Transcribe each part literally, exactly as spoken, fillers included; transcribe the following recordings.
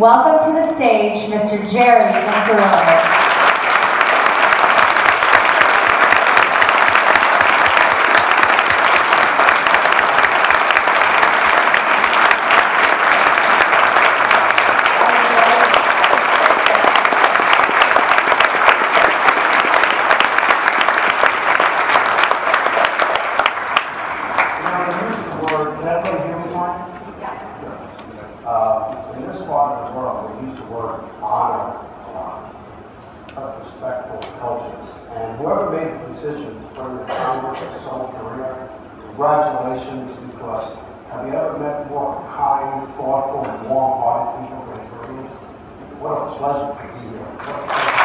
welcome to the stage Mister Jedi Inzerillo. Congratulations, because have you ever met more kind, thoughtful, warm-hearted people than Koreans? What a pleasure to be here. What a pleasure.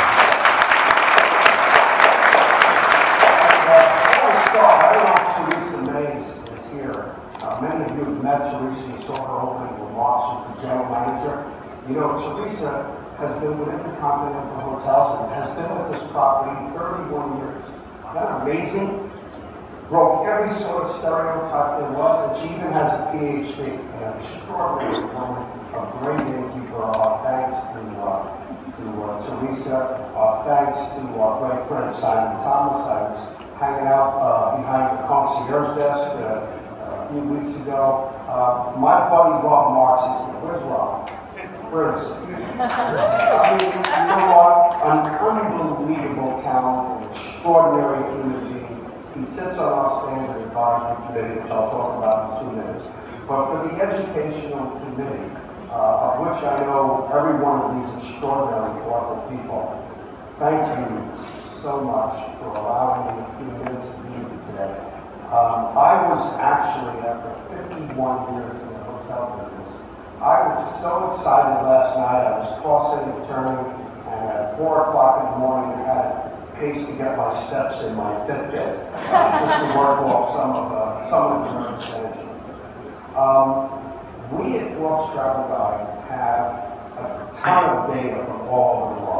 And, uh, before I start, I don't know if Teresa Mays is here. Uh, many of you have met Teresa. You saw her opening remarks as the general manager. You know, Teresa has been with Intercontinental Hotels and has been with this property thirty-one years. Isn't that amazing? Broke every sort of stereotype there was, and she even has a P H D. An extraordinary woman, a great gatekeeper. Our thanks to uh, to uh, Teresa. Our thanks to our great friend Simon Thomas. I was hanging out uh, behind the concierge desk uh, a few weeks ago. Uh, my buddy Rob Marks is here. Where's Rob? Where is he? I mean, you know what? An unbelievable talent, an extraordinary human being. He sits on our standard advisory committee, which I'll talk about in two minutes. But for the educational committee, uh, of which I know every one of these extraordinary, thoughtful people, thank you so much for allowing me a few minutes to be with you today. Um, I was actually, after fifty-one years in the hotel business, I was so excited last night. I was tossing and turning, and at four o'clock in the morning, I had pace to get my steps in my Fitbit, uh, just to work off some of uh, some of the nervous energy. Um, we at Forbes Travel Guide have a ton of data from all over the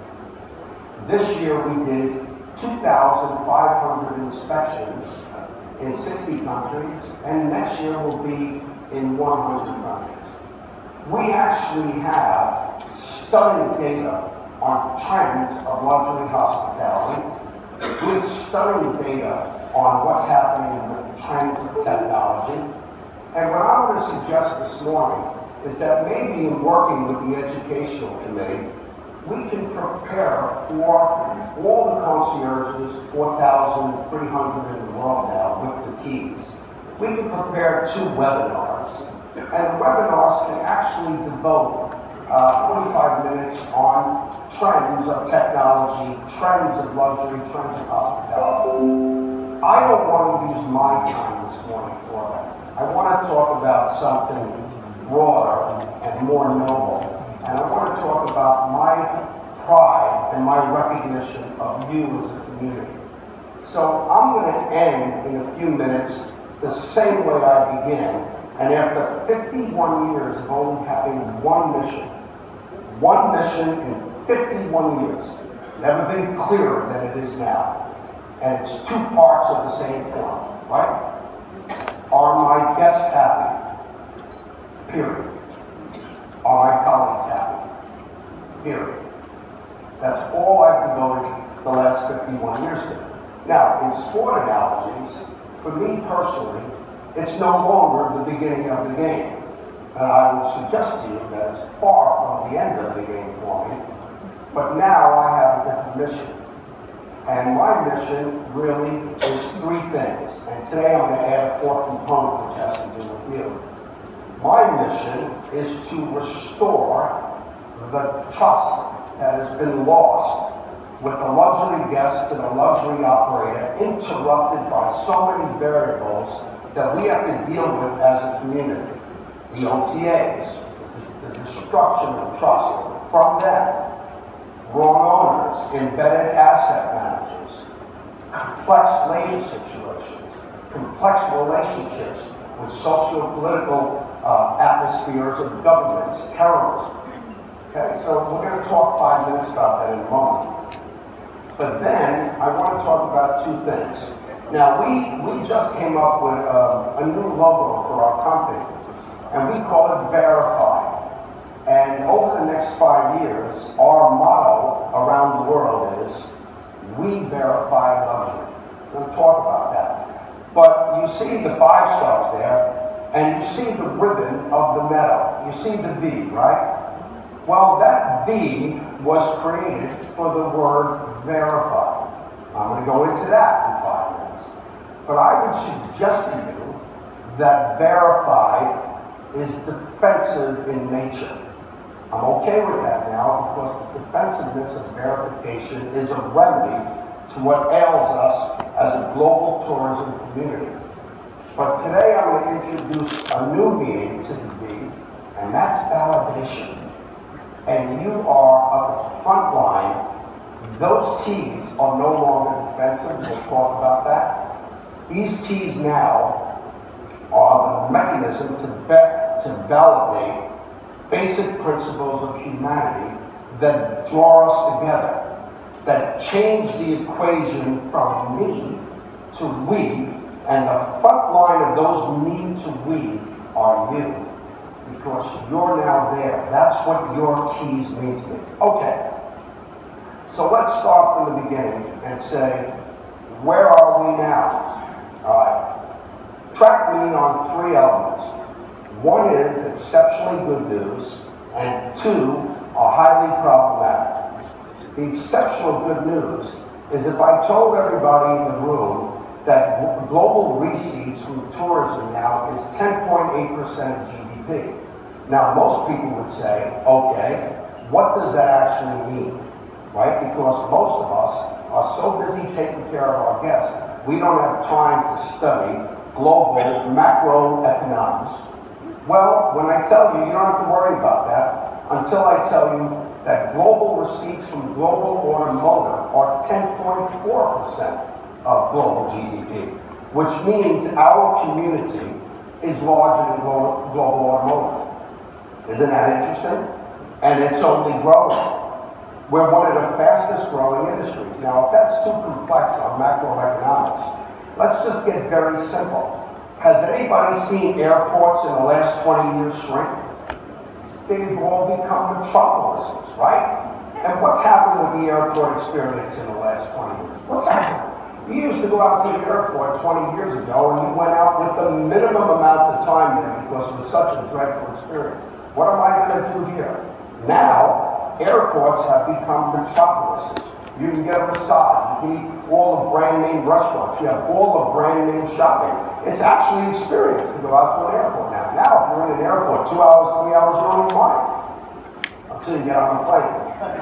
world. This year we did two thousand five hundred inspections in sixty countries, and next year will be in one hundred countries. We actually have stunning data on trends of luxury hospitality, with stunning data on what's happening with trends of technology. And what I'm going to suggest this morning is that maybe in working with the educational committee, we can prepare for all the concierges, four thousand three hundred in the world now with the keys. We can prepare two webinars, and the webinars can actually devote uh, forty-five minutes on trends of technology, trends of luxury, trends of hospitality. I don't want to use my time this morning for that. I want to talk about something broader and more noble. And I want to talk about my pride and my recognition of you as a community. So I'm going to end in a few minutes the same way I began. And after fifty-one years of only having one mission, one mission in fifty-one years, never been clearer than it is now. And it's two parts of the same coin, right? Are my guests happy? Period. Are my colleagues happy? Period. That's all I've devoted the last fifty-one years to. Now, in sport analogies, for me personally, it's no longer the beginning of the game. And I will suggest to you that it's far from the end of the game for me. But now I have a different mission. And my mission really is three things. And today I'm going to add a fourth component, which has to do with you. My mission is to restore the trust that has been lost with the luxury guest to the luxury operator, interrupted by so many variables that we have to deal with as a community. The O T As, the destruction of trust from them, wrong owners, embedded asset managers, complex labor situations, complex relationships with socio-political uh, atmospheres of governments, terrorism. Okay, so we're going to talk five minutes about that in a moment. But then I want to talk about two things. Now, we, we just came up with uh, a new logo for our company, and we call it Verify. And over the next five years, our motto around the world is, we verify luxury. I'm going to talk about that. But you see the five stars there, and you see the ribbon of the medal. You see the V, right? Well, that V was created for the word verify. I'm going to go into that in five minutes. But I would suggest to you that verify is defensive in nature. I'm okay with that now because the defensiveness of verification is a remedy to what ails us as a global tourism community. But today I'm going to introduce a new meaning to the V, and that's validation. And you are at the front line. Those keys are no longer defensive. We'll talk about that. These keys now are the mechanism to vet, to validate basic principles of humanity that draw us together, that change the equation from me to we, and the front line of those me to we are you, because you're now there. That's what your keys mean to me. Okay, so let's start from the beginning and say, where are we now? All right, track me on three elements. One is exceptionally good news, and two are highly problematic. The exceptional good news is if I told everybody in the room that global receipts from tourism now is ten point eight percent of G D P. Now, most people would say, okay, what does that actually mean, right? Because most of us are so busy taking care of our guests, we don't have time to study global macroeconomics. Well, when I tell you, you don't have to worry about that until I tell you that global receipts from global automotive are ten point four percent of global G D P, which means our community is larger than global, global automotive. Isn't that interesting? And it's only growing. We're one of the fastest growing industries. Now, if that's too complex on macroeconomics, let's just get very simple. Has anybody seen airports in the last twenty years shrink? They've all become metropolises, right? And what's happened with the airport experience in the last twenty years? What's happened? You used to go out to the airport twenty years ago and you went out with the minimum amount of time there because it was such a dreadful experience. What am I going to do here? Now, airports have become metropolises. You can get a massage, you can eat all the brand name restaurants, you have all the brand name shopping. It's actually an experience to go out to an airport now. Now, if you're in an airport, two hours, three hours, you don't even mind. Until you get on a plane.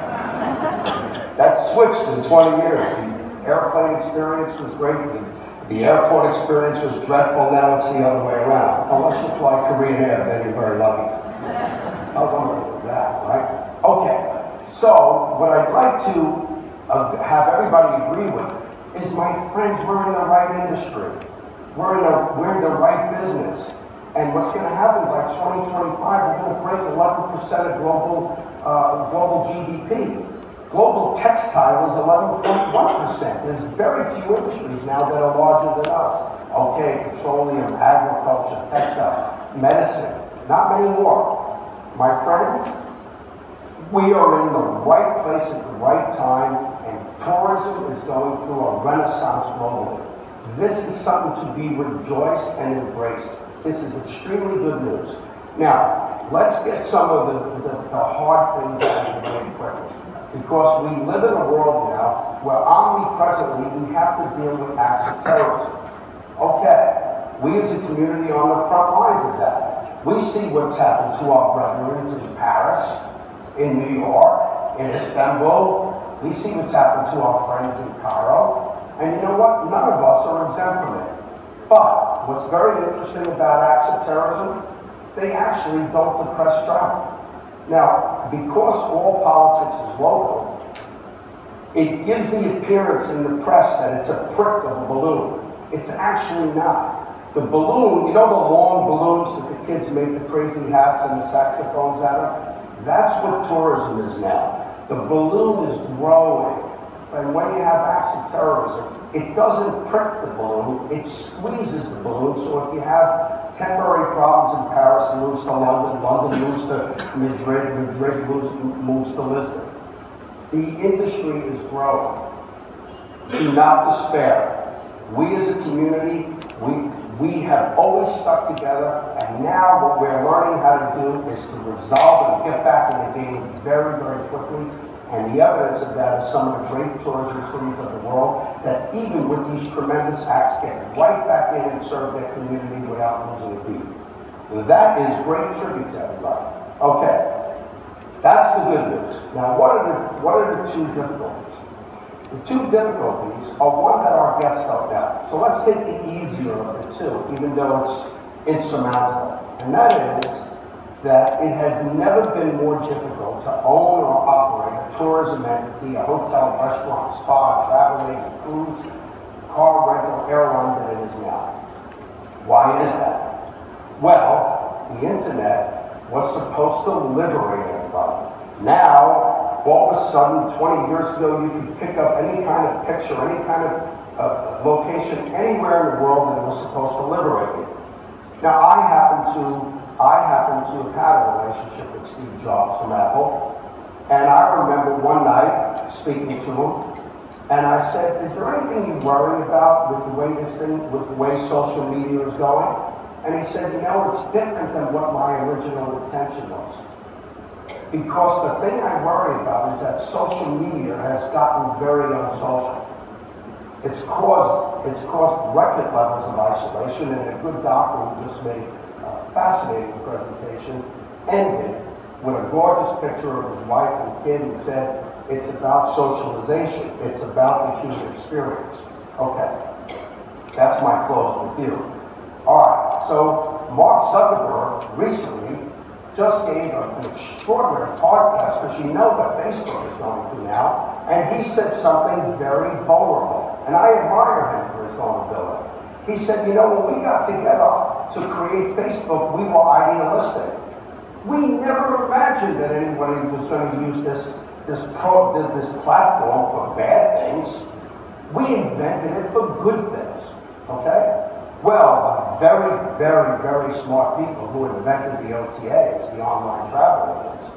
That's switched in twenty years. The airplane experience was great. The, the airport experience was dreadful. Now it's the other way around. Unless you fly Korean Air, then you're very lucky. How wonderful is that, right? Okay, so what I'd like to uh, have everybody agree with is, my friends, we're in the right industry. We're in, a, we're in the right business. And what's going to happen by twenty twenty-five, we're going to break eleven percent of global, uh, global G D P. Global textile is eleven point one percent. There's very few industries now that are larger than us. Okay, petroleum, agriculture, textile, medicine, not many more. My friends, we are in the right place at the right time, and tourism is going through a renaissance globally. This is something to be rejoiced and embraced. This is extremely good news. Now, let's get some of the, the, the hard things out of the way quickly. Because we live in a world now where omnipresently we have to deal with acts of terrorism. Okay, we as a community are on the front lines of that. We see what's happened to our brethren in Paris, in New York, in Istanbul. We see what's happened to our friends in Cairo. And you know what? None of us are exempt from it. But what's very interesting about acts of terrorism, they actually don't depress travel. Now, because all politics is local, it gives the appearance in the press that it's a prick of a balloon. It's actually not. The balloon, you know the long balloons that the kids make the crazy hats and the saxophones out of? That's what tourism is now. The balloon is growing. And when you have acts of terrorism, it doesn't prick the balloon, it squeezes the balloon. So if you have temporary problems in Paris, it moves to London, London moves to Madrid, Madrid moves, moves to Lisbon. The industry is growing. Do not despair. We as a community, we, we have always stuck together, and now what we're learning how to do is to resolve and get back in the game very, very quickly. And the evidence of that is some of the great tourism cities of the world that even with these tremendous acts get right back in and serve their community without losing a beat. That is great tribute to everybody. Okay, that's the good news. Now what are the, what are the two difficulties? The two difficulties are one that our guests don't know. So let's take the easier of the two, even though it's insurmountable. And that is that it has never been more difficult to own or operate a tourism entity, a hotel, restaurant, spa, travel agent, cruise, car rental, airline than it is now. Why is that? Well, the internet was supposed to liberate everybody. Now, all of a sudden, twenty years ago, you could pick up any kind of picture, any kind of uh, location anywhere in the world, and it was supposed to liberate you. Now, I happen to I happen to have had a relationship with Steve Jobs from Apple, and I remember one night speaking to him, and I said, "Is there anything you worry about with the way this thing, with the way social media is going?" And he said, "You know, it's different than what my original intention was. Because the thing I worry about is that social media has gotten very unsocial. It's caused, it's caused record levels of isolation, and a good doctor who just made a fascinating presentation ended with a gorgeous picture of his wife and kid and said, it's about socialization. It's about the human experience." Okay, that's my close with you. All right, so Mark Zuckerberg recently just gave an extraordinary podcast, because you know what Facebook is going through now, and he said something very vulnerable, and I admire him for his vulnerability. He said, you know, when we got together to create Facebook, we were idealistic. We never imagined that anybody was going to use this, this, pro, this platform for bad things. We invented it for good things, okay? Well, the very, very, very smart people who invented the O T As, the online travel agents,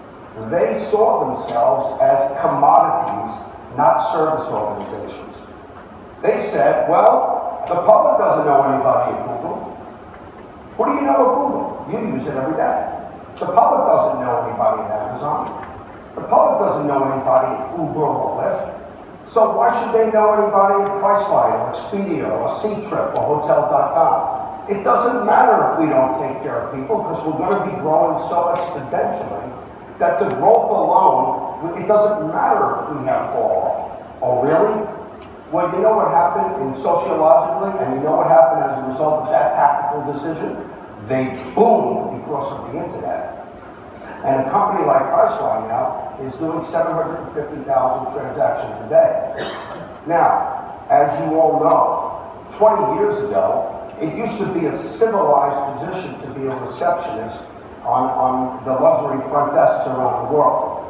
they saw themselves as commodities, not service organizations. They said, well, the public doesn't know anybody at Google. What do you know of Google? You use it every day. The public doesn't know anybody at Amazon. The public doesn't know anybody at Uber or Lyft. So why should they know anybody at Priceline or Expedia or C-Trip or Hotel dot com? It doesn't matter if we don't take care of people, because we're going to be growing so exponentially that the growth alone, it doesn't matter if we have fall off. Oh, really? Well, you know what happened in sociologically, and you know what happened as a result of that tactical decision? They boomed because of the internet. And a company like Priceline now is doing seven hundred fifty thousand transactions a day. Now, as you all know, twenty years ago, it used to be a civilized position to be a receptionist on, on the luxury front desks around the world.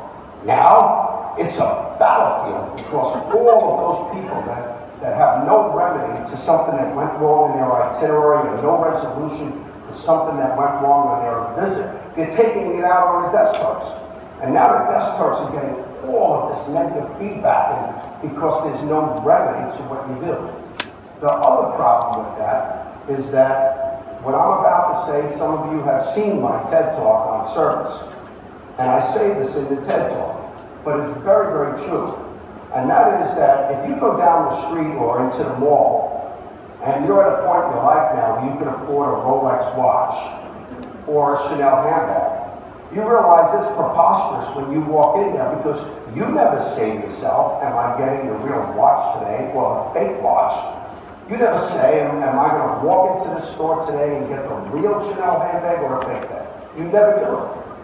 Now, it's a battlefield, because all of those people that, that have no remedy to something that went wrong in their itinerary, and no resolution to something that went wrong on their visit, they're taking it out on the desk clerks. And now the desk clerks are getting all of this negative feedback, and because there's no remedy to what you do. The other problem with that is that what I'm about to say, some of you have seen my TED Talk on service. And I say this in the TED Talk, but it's very, very true. And that is that if you go down the street or into the mall, and you're at a point in your life now where you can afford a Rolex watch or a Chanel handbag, you realize it's preposterous when you walk in there, because you never say to yourself, am I getting the real watch today or a fake watch? You never say, am, am I going to walk into the store today and get the real Chanel handbag or a fake bag? You never do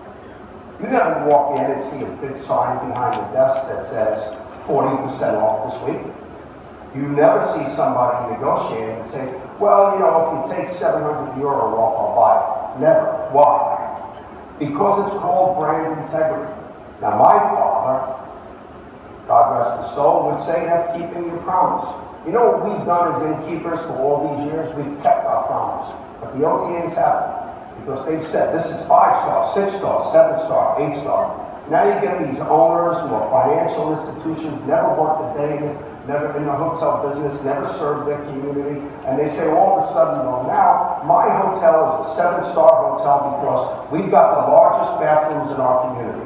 it. You never walk in and see a big sign behind the desk that says forty percent off this week. You never see somebody negotiating and say, well, you know, if you take seven hundred euro off, I'll buy it. Never. Why? Because it's called brand integrity. Now, my father God rest his soul, would say that's keeping your promise. You know what we've done as innkeepers for all these years? We've kept our promise. But the O T As haven't. Because they've said this is five star, six star, seven star, eight star. Now you get these owners who are financial institutions, never worked a day, never in the hotel business, never served their community, and they say all of a sudden, well now, my hotel is a seven star hotel because we've got the largest bathrooms in our community.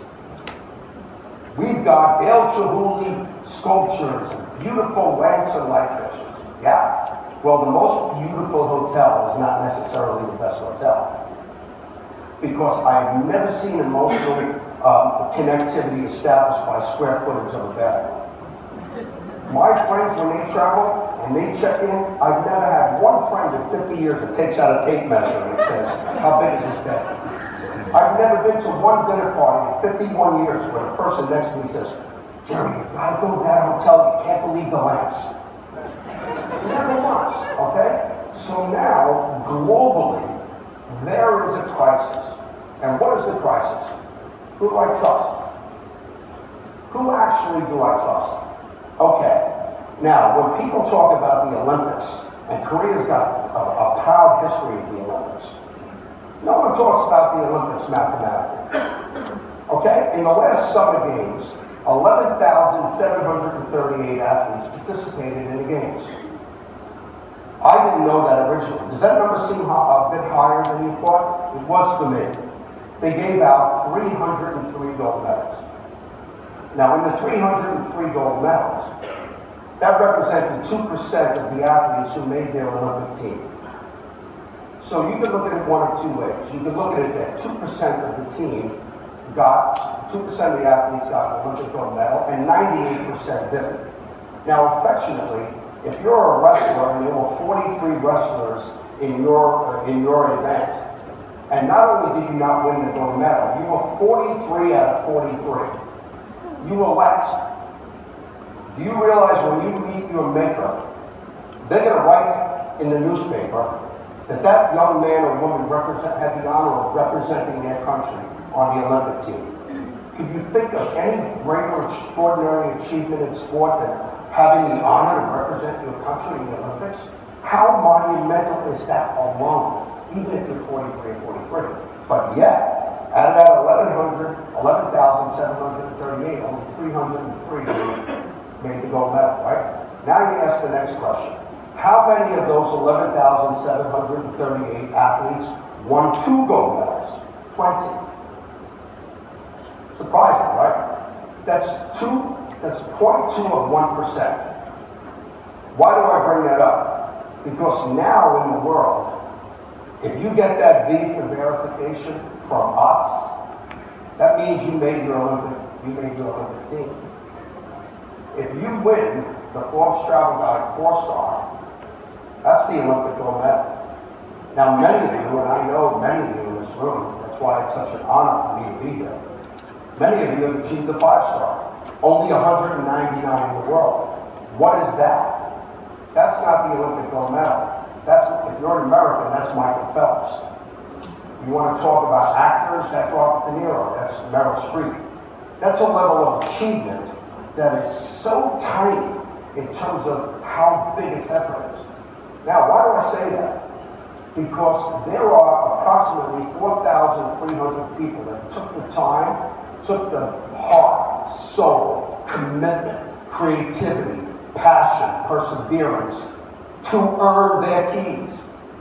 We've got El Chihuly sculptures, and beautiful lamps and light fixtures. Yeah? Well, the most beautiful hotel is not necessarily the best hotel. Because I've never seen emotional um, connectivity established by square footage of a bathroom. My friends, when they travel and they check in, I've never had one friend in fifty years that takes out a tape measure and says, how big is this bed? I've never been to one dinner party in fifty-one years where the person next to me says, Jerry, you gotta go to that hotel, you can't believe the lamps. Never once, okay? So now, globally, there is a crisis. And what is the crisis? Who do I trust? Who actually do I trust? Okay. Now, when people talk about the Olympics, and Korea's got a, a proud history of the Olympics, no one talks about the Olympics mathematically. Okay? In the last Summer Games, eleven thousand seven hundred thirty-eight athletes participated in the Games. I didn't know that originally. Does that number seem a bit higher than you thought? It was for me. They gave out three hundred three gold medals. Now, in the three hundred three gold medals, that represented two percent of the athletes who made their Olympic team. So you can look at it one of two ways. You can look at it that two percent of the team got, two percent of the athletes got an Olympic gold medal, and ninety-eight percent didn't. Now, affectionately, if you're a wrestler and there were forty-three wrestlers in your, uh, in your event, and not only did you not win the gold medal, you were forty-three out of forty-three. You were last. Do you realize when you meet your maker, they're going to write in the newspaper that that young man or woman represent, had the honor of representing their country on the Olympic team? Could you think of any greater extraordinary achievement in sport than having the honor to represent your country in the Olympics? How monumental is that alone, even if you're forty-three or forty-three? But yet, out of that eleven thousand seven hundred thirty-eight, only three hundred three made the gold medal, right? Now you ask the next question. How many of those eleven thousand seven hundred thirty-eight athletes won two gold medals? twenty. Surprising, right? That's two, that's zero point two of one percent. Why do I bring that up? Because now in the world, if you get that V for verification from us, that means you made your Olympic, you made your Olympic team. If you win the Forbes Travel Guide four-star, that's the Olympic gold medal. Now many of you, and I know many of you in this room, that's why it's such an honor for me to be here, many of you have achieved the five-star. Only one hundred ninety-nine in the world. What is that? That's not the Olympic gold medal. That's, if you're an American, that's Michael Phelps. You want to talk about actors, that's Robert De Niro, that's Meryl Streep. That's a level of achievement that is so tiny in terms of how big its effort is. Now, why do I say that? Because there are approximately four thousand three hundred people that took the time, took the heart, soul, commitment, creativity, passion, perseverance to earn their keys.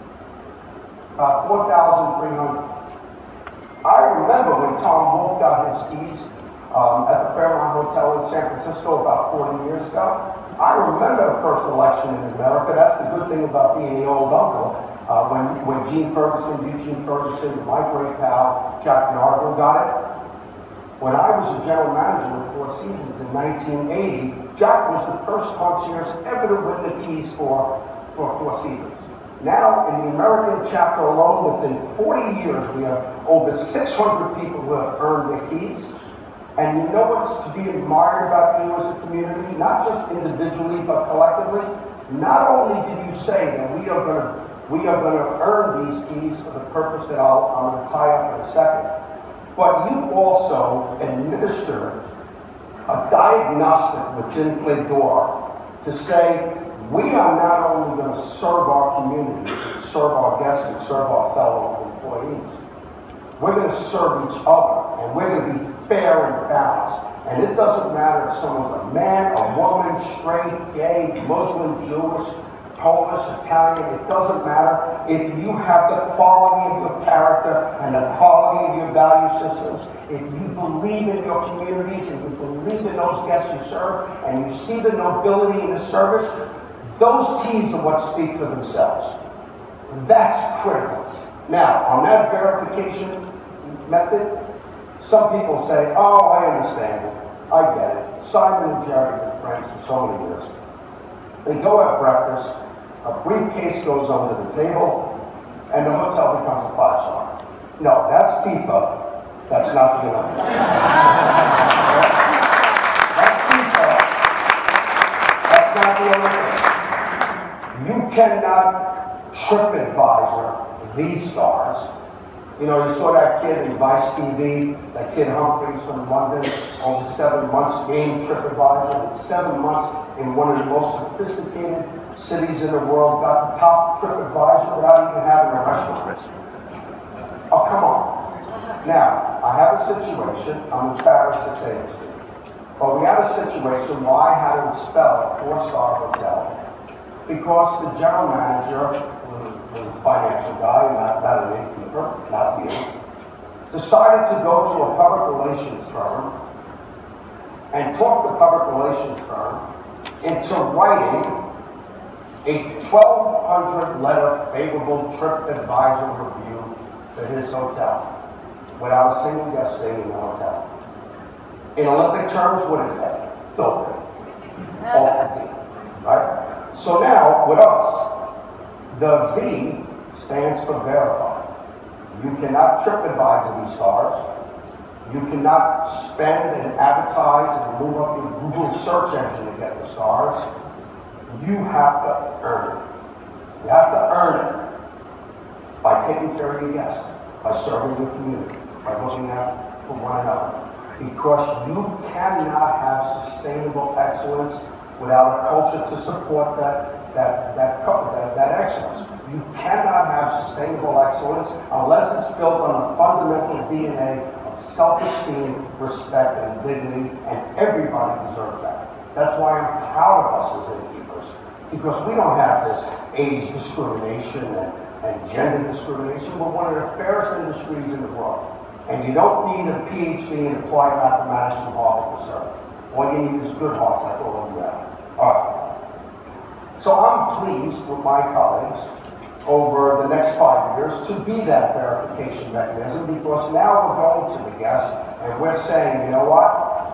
Uh, four thousand three hundred. I remember when Tom Wolfe got his keys um, at the Fairmont Hotel in San Francisco about forty years ago. I remember the first election in America. That's the good thing about being the old uncle. Uh, when, when Gene Ferguson, Eugene Ferguson, my great pal, Jack Narville got it. When I was a general manager of Four Seasons in nineteen eighty, Jack was the first concierge ever to win the keys for, for Four Seasons. Now, in the American chapter alone, within forty years, we have over six hundred people who have earned their keys. And you know what's to be admired about you as a community, not just individually, but collectively? Not only did you say that we are going to we are going to earn these keys for the purpose that I'll, I'm going to tie up in a second, but you also administer a diagnostic within Pledor to say, we are not only going to serve our communities, and serve our guests, and serve our fellow employees. We're going to serve each other, and we're going to be fair and balanced. And it doesn't matter if someone's a man, a woman, straight, gay, Muslim, Jewish, Polish, Italian, it doesn't matter. If you have the quality of your character and the quality of your value systems, if you believe in your communities and you believe in those guests you serve, and you see the nobility in the service, those T's are what speak for themselves. That's critical. Now, on that verification method, some people say, oh, I understand it. I get it. Simon and Jerry have been friends for so many years. They go have breakfast, a briefcase goes under the table, and the hotel becomes a five-star. No, that's FIFA. That's not the Olympics. That's FIFA. That's not the Olympics. You cannot TripAdvisor these stars. You know, you saw that kid in Vice T V, that kid Humphreys from London, over seven months, gained TripAdvisor, and seven months in one of the most sophisticated cities in the world, got the top TripAdvisor without even having a restaurant. Oh, come on. Now, I have a situation, I'm embarrassed to say this to you, but we had a situation where I had to expel a four-star hotel because the general manager, was a financial guy, not, not an innkeeper, not you, decided to go to a public relations firm and talk the public relations firm into writing a twelve hundred letter favorable TripAdvisor review for his hotel without a single guest staying in the hotel. In Olympic terms, what is that? Doping. Off the team, right? So now, with us, the V stands for verify. You cannot TripAdvisor these stars. You cannot spend and advertise and move up your Google search engine to get the stars. You have to earn it. You have to earn it by taking care of your guests, by serving your community, by looking out for one another. Because you cannot have sustainable excellence without a culture to support that That, that, that, that excellence. You cannot have sustainable excellence unless it's built on a fundamental D N A of self-esteem, respect, and dignity, and everybody deserves that. That's why I'm proud of us as innkeepers, because we don't have this age discrimination and, and gender discrimination. We're one of the fairest industries in the world. And you don't need a P H D in applied mathematics from Harvard to serve. All you need is a good heart like all of you have. All right. So I'm pleased with my colleagues over the next five years to be that verification mechanism, because now we're going to the guests and we're saying, you know what?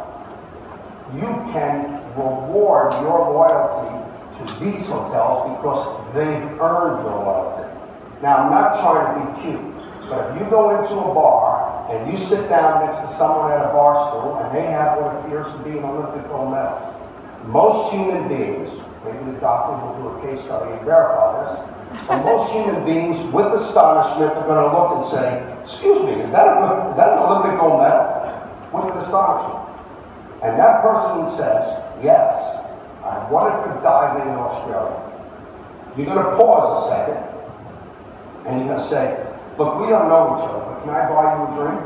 You can reward your loyalty to these hotels because they've earned your loyalty. Now, I'm not trying to be cute, but if you go into a bar and you sit down next to someone at a bar stool and they have what appears to be an Olympic gold medal, most human beings, maybe the doctor will do a case study and verify this, but most human beings, with astonishment, are going to look and say, excuse me, is that, a, is that an Olympic gold medal? With astonishment. And that person says, yes, I won it for diving in Australia. You're going to pause a second, and you're going to say, look, we don't know each other, but can I buy you a drink?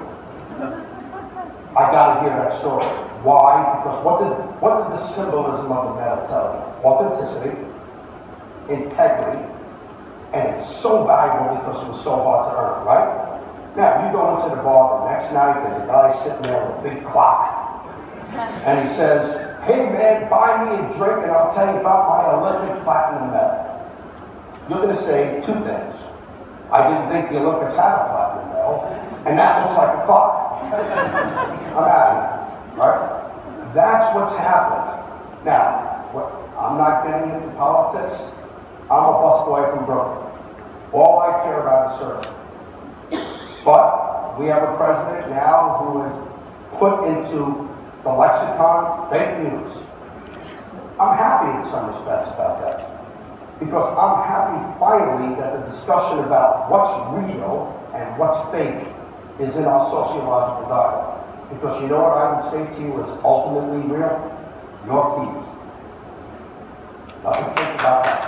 I got to hear that story. Why? Because what did, what did the symbolism of the medal tell you? Authenticity, integrity, and it's so valuable because it was so hard to earn, right? Now, you go into the bar the next night, there's a guy sitting there with a big clock, and he says, hey man, buy me a drink and I'll tell you about my Olympic platinum medal. You're going to say two things. I didn't think the Olympics had a platinum medal, and that looks like a clock. I'm out of here. Right? That's what's happened. Now, what, I'm not getting into politics. I'm a busboy from Brooklyn. All I care about is serving. But we have a president now who has put into the lexicon fake news. I'm happy in some respects about that. Because I'm happy finally that the discussion about what's real and what's fake is in our sociological dialogue. Because you know what I would say to you is ultimately real? Your keys. Nothing to think about that.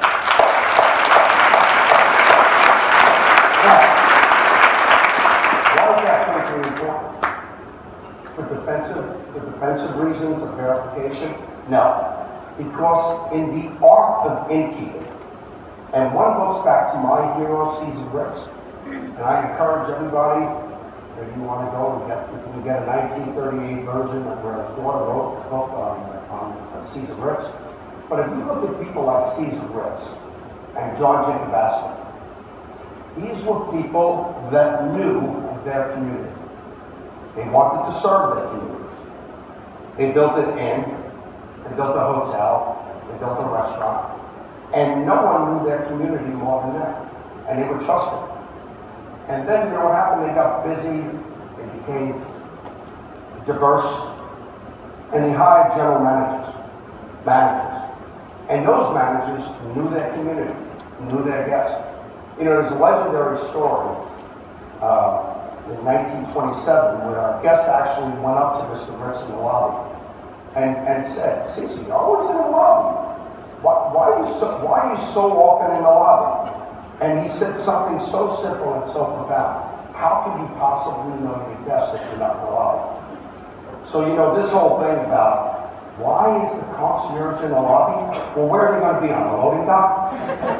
Now, why is that critically important? For defensive, for defensive reasons of verification? No. Because in the art of innkeeping, and one looks back to my hero, Caesar Ritz, and I encourage everybody, if you want to go and get, if you can get a nineteen thirty-eight version of where his daughter wrote a book on, on Caesar Ritz. But if you look at people like Caesar Ritz and John Jacob Astor, these were people that knew their community. They wanted to serve their community. They built an inn, they built a hotel, they built a restaurant, and no one knew their community more than that. And they were trusted. And then, you know what happened? They got busy, they became diverse, and they hired general managers, managers. And those managers knew their community, knew their guests. You know, there's a legendary story uh, in nineteen twenty-seven where a guest actually went up to Mister Ritz in the lobby and, and said, "Cece, I was in the lobby. Why, why, are you so, why are you so often in the lobby?" And he said something so simple and so profound. How can you possibly know your guests if you're not in the lobby? So, you know, this whole thing about why is the concierge in the lobby? Well, where are they going to be, on the loading dock?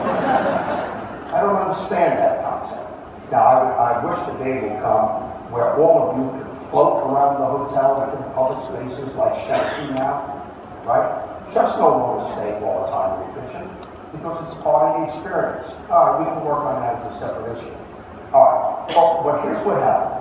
I don't understand that concept. Now, I, I wish the day would come where all of you could float around the hotel into the public spaces like chefs do now, right? Chefs no longer stay all the time in the kitchen because it's part of the experience. All right, we can work on that as a separate issue. All right, well, but here's what happened.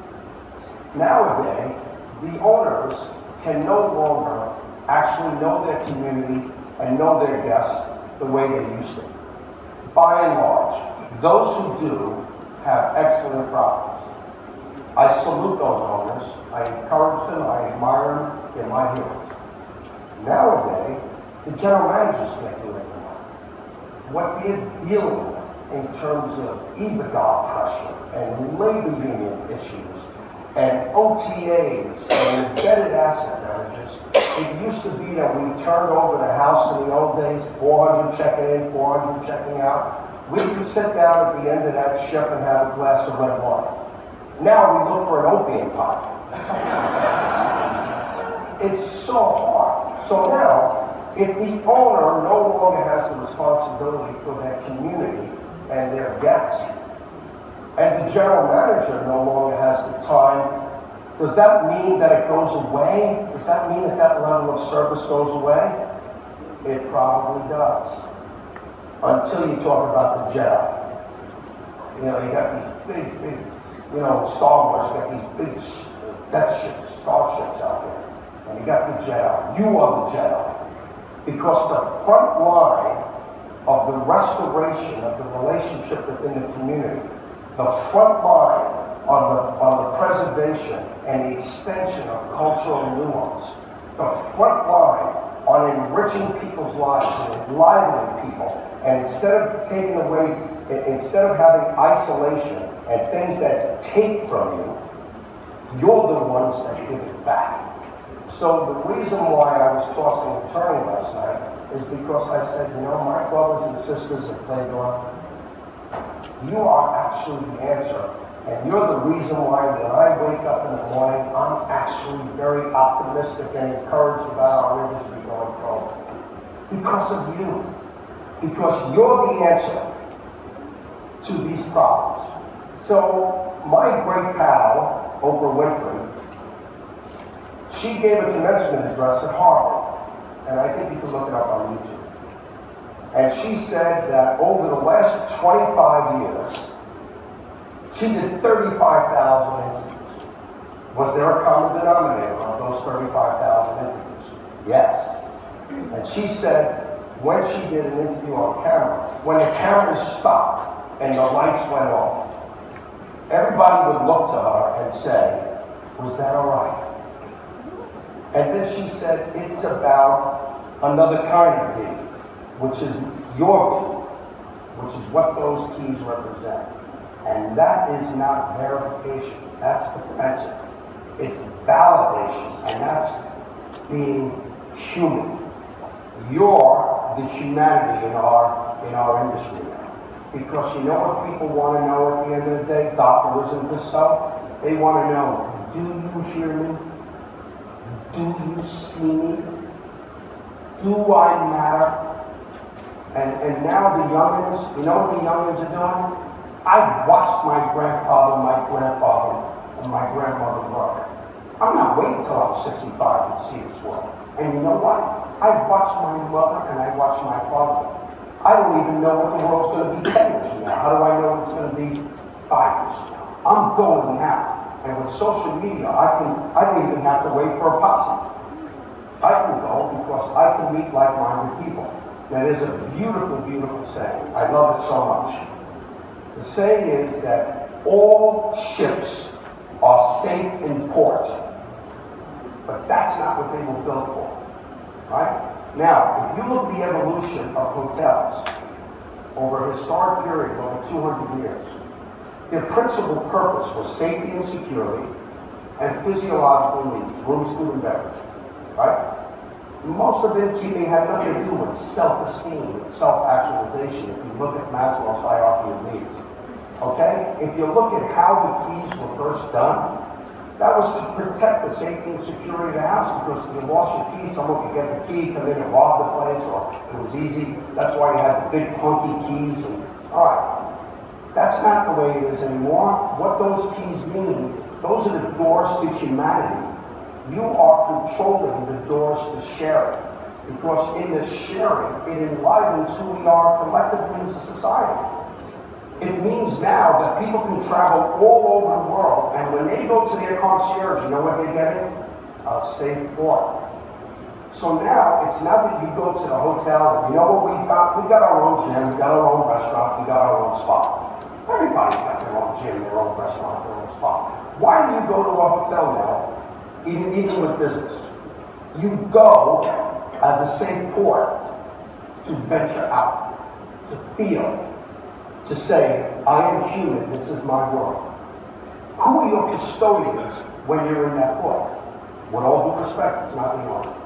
Nowadays, the owners can no longer actually know their community and know their guests the way they used to. By and large, those who do have excellent properties. I salute those owners. I encourage them. I admire them. They're my heroes. Nowadays, the general managers can't do it anymore. What they're dealing with in terms of EBITDA pressure and labor union issues and O T As and embedded asset managers, it used to be that we turned over the house in the old days, four hundred checking in, four hundred checking out. We could sit down at the end of that shift and have a glass of red wine. Now we look for an opium pipe. It's so hard. So now, if the owner no longer has the responsibility for their community and their guests, and the general manager no longer has the time, does that mean that it goes away? Does that mean that that level of service goes away? It probably does. Until you talk about the Jedi. You know, you got these big, big, you know, Star Wars, you got these big death ships, starships out there. And you got the Jedi. You are the Jedi. Because the front line of the restoration of the relationship within the community, the front line on the, on the preservation and the extension of cultural nuance, the front line on enriching people's lives and enlivening people, and instead of taking away, instead of having isolation and things that take from you, you're the ones that give it back. So the reason why I was tossing and turning last night is because I said, you know, my brothers and sisters at Playground, you are actually the answer. And you're the reason why when I wake up in the morning, I'm actually very optimistic and encouraged about our industry going forward. Because of you. Because you're the answer to these problems. So my great pal, Oprah Winfrey, she gave a commencement address at Harvard, and I think you can look it up on YouTube. And she said that over the last twenty-five years, she did thirty-five thousand interviews. Was there a common denominator on those thirty-five thousand interviews? Yes. And she said when she did an interview on camera, when the cameras stopped and the lights went off, everybody would look to her and say, was that all right? And then she said, it's about another kind of view, which is your view, which is what those keys represent. And that is not verification, that's defensive. It's validation, and that's being human. You're the humanity in our in our industry now. Because you know what people want to know at the end of the day? Doctor, isn't this so? They want to know, do you hear me? Do you see me? Do I matter? And, and now the youngins, you know what the youngins are doing? I watched my grandfather, my grandfather, and my grandmother work. I'm not waiting until I'm sixty-five to see this world. And you know what? I watched my mother and I watched my father. I don't even know what the world's going to be ten years from now. How do I know it's going to be five years from now? I'm going now. And with social media, I can I don't even have to wait for a posse. I can go because I can meet like-minded people. Now there's a beautiful, beautiful saying. I love it so much. The saying is that all ships are safe in port, but that's not what they were built for, right? Now, if you look at the evolution of hotels over a historic period, over two hundred years, their principal purpose was safety and security and physiological needs, rooms, food, and beverage, right? Most of innkeeping had nothing to do with self-esteem, with self-actualization, if you look at Maslow's hierarchy of needs. Okay? If you look at how the keys were first done, that was to protect the safety and security of the house, because if you lost your key, someone could get the key, come in and rob the place, or it was easy. That's why you had the big clunky keys. And all right, that's not the way it is anymore. What those keys mean, those are the doors to humanity. You are controlling the doors to sharing, because in the sharing, it enlivens who we are collectively as a society. It means now that people can travel all over the world, and when they go to their concierge, you know what they're getting? A safe port. So now, it's not that you go to the hotel and you know what we've got? We've got our own gym, we've got our own restaurant, we've got our own spa. Everybody's got their own gym, their own restaurant, their own spa. Why do you go to a hotel now? Even, even with business, you go as a safe port to venture out, to feel, to say, I am human, this is my world. Who are your custodians when you're in that port? With all due respect, it's not the owner.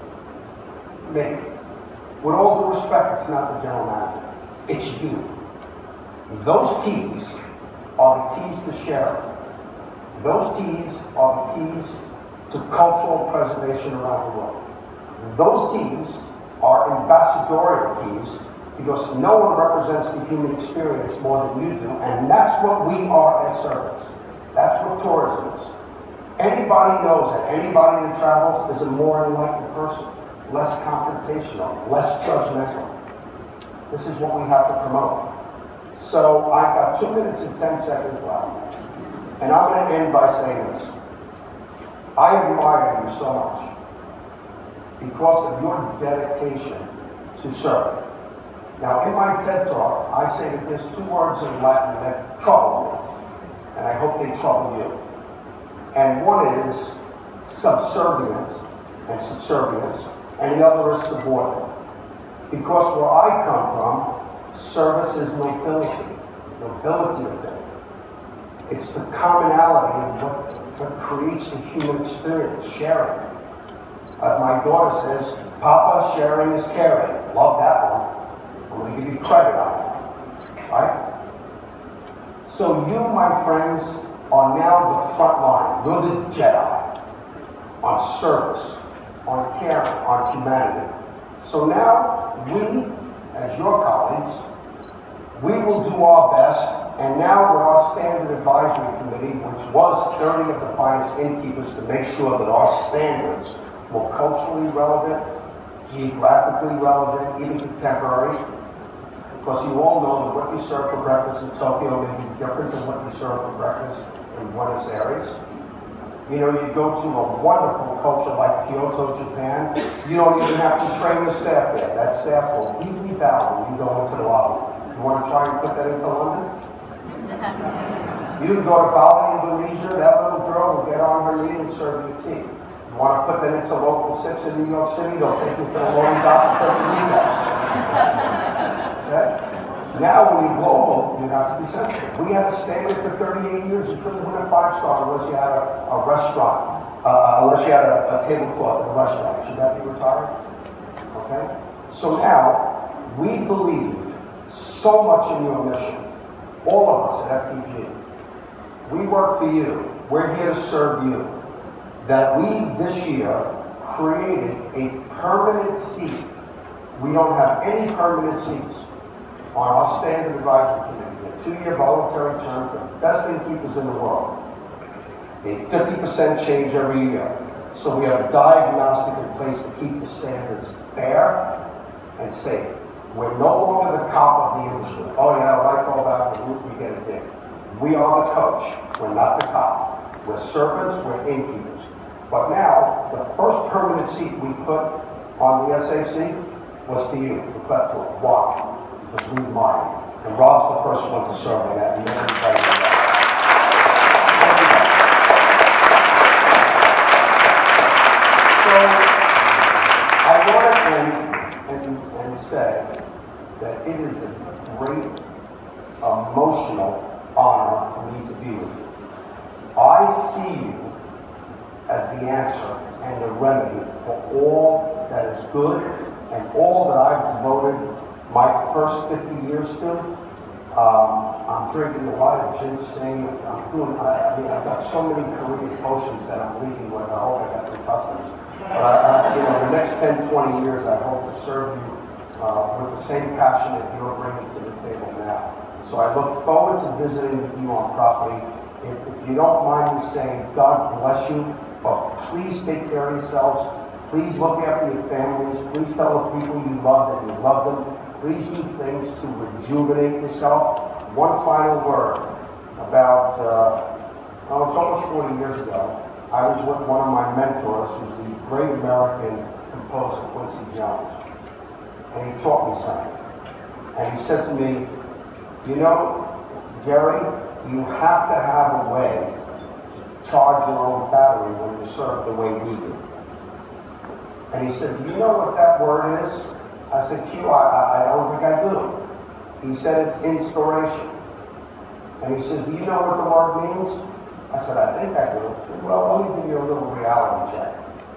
Me. With all due respect, it's not the general manager. It's you. Those keys are the keys to sharing. Those keys are the keys to cultural preservation around the world. Those keys are ambassadorial keys, because no one represents the human experience more than you do, and that's what we are as service. That's what tourism is. Anybody knows that anybody that travels is a more enlightened person, less confrontational, less judgmental. This is what we have to promote. So I've got two minutes and ten seconds left, and I'm going to end by saying this. I admire you so much because of your dedication to serve. Now, in my TED Talk, I say that there's two words in Latin that trouble me, and I hope they trouble you. And one is subservient and subservience, and the other is subordinate. Because where I come from, service is nobility, nobility of thing. It's the commonality of what what creates the human experience, sharing. As my daughter says, Papa, sharing is caring. Love that one. I'm going to give you credit on it. Right? So you, my friends, are now the front line. You're the Jedi on service, on caring, on humanity. So now we, as your colleagues, we will do our best. And now with our standard advisory committee, which was thirty of the finest innkeepers, to make sure that our standards were culturally relevant, geographically relevant, even contemporary. Because you all know that what you serve for breakfast in Tokyo may be different than what you serve for breakfast in Buenos Aires. You know, you go to a wonderful culture like Kyoto, Japan, you don't even have to train the staff there. That staff will deeply bow when you go into the lobby. You want to try and put that into London? You can go to Bali, Indonesia, that little girl will get on her knee and serve you tea. You want to put that into local six in New York City, they'll take you to the loading dock and put your kneecaps. Okay? Now, when you're global, you have to be sensitive. We had a standard for thirty-eight years. You couldn't win a five-star unless you had a, a restaurant, uh, unless you had a, a tablecloth in a restaurant. Should that be retired? Okay? So now, we believe so much in your mission. All of us at F T G. We work for you. We're here to serve you. That we, this year, created a permanent seat. We don't have any permanent seats on our standard advisory committee. We have two-year voluntary terms, the best innkeepers in the world. They fifty percent change every year. So we have a diagnostic in place to keep the standards fair and safe. We're no longer the cop of the industry. Oh yeah, I like all that, but we get a ding. We are the coach. We're not the cop. We're servants, we're innkeepers. But now, the first permanent seat we put on the S A C was for you, the Clef Tour. Why? Because we admire you. And Rob's the first one to serve in that. And everybody knows that. So, I want to end and, and say that it is a great emotional honor for me to be with you. I see you as the answer and the remedy for all that is good and all that I've devoted my first fifty years to. Um, I'm drinking a lot of ginseng. I'm doing, I, I mean, I've got so many Korean potions that I'm leaving with. I hope I got the customers. But I, I, you know, the next ten, twenty years, I hope to serve you uh, with the same passion that you're bringing to the table now. So I look forward to visiting with you on property. If, if you don't mind me saying, God bless you. But please take care of yourselves. Please look after your families. Please tell the people you love that you love them. Please do things to rejuvenate yourself. One final word about, uh, oh, it's almost forty years ago. I was with one of my mentors, who's the great American composer, Quincy Jones. And he taught me something. And he said to me, you know, Jerry, you have to have a way charge your own battery when you serve the way we do. And he said, do you know what that word is? I said, Q, I, I don't think I do. He said, it's inspiration. And he said, do you know what the word means? I said, I think I do. He said, well, let me give you a little reality check.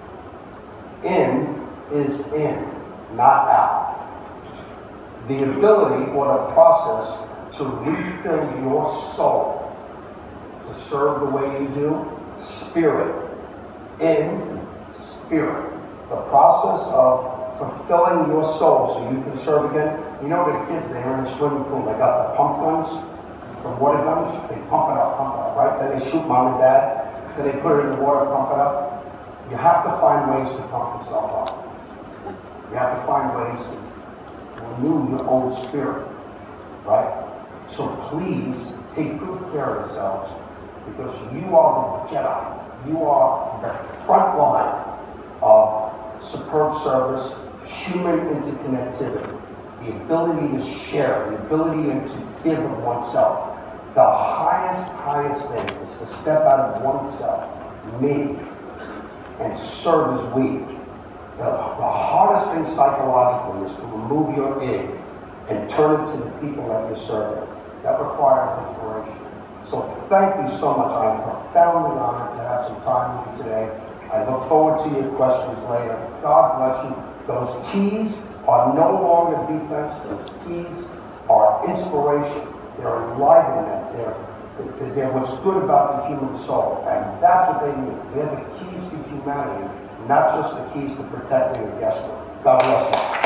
In is in, not out. The ability or the process to refill your soul to serve the way you do, spirit, in, spirit. The process of fulfilling your soul so you can serve again. You know the kids, they're in the swimming pool, they got the pump guns, the water guns, they pump it up, pump it up, right? Then they shoot mom and dad, then they put it in the water, pump it up. You have to find ways to pump yourself up. You have to find ways to renew your own spirit, right? So please take good care of yourselves, because you are the Jedi. You are the front line of superb service, human interconnectivity, the ability to share, the ability to give of oneself. The highest, highest thing is to step out of oneself, me, and serve as we. The, the hardest thing psychologically is to remove your id and turn it to the people that you're serving. That requires inspiration. So thank you so much. I am profoundly honored to have some time with you today. I look forward to your questions later. God bless you. Those keys are no longer defense. Those keys are inspiration. They're enlivenment. They're, they're, they're what's good about the human soul. And that's what they need. They're the keys to humanity, not just the keys to protecting a guest room. God bless you.